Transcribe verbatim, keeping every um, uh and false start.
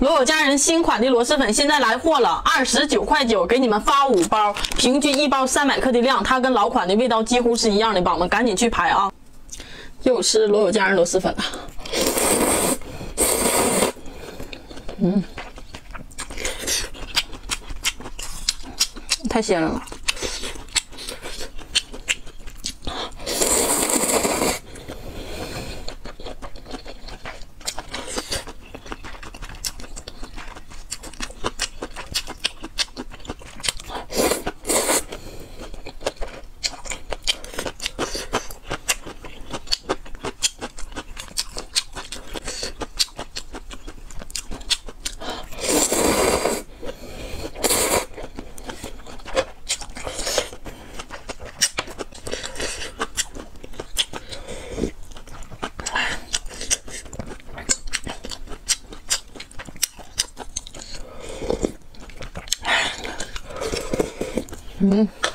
罗有家人新款的螺蛳粉现在来货了，二十九块九，给你们发五包，平均一包三百克的量，它跟老款的味道几乎是一样的，宝宝们赶紧去排啊！又吃罗有家人螺蛳粉了，嗯，太鲜了。 嗯。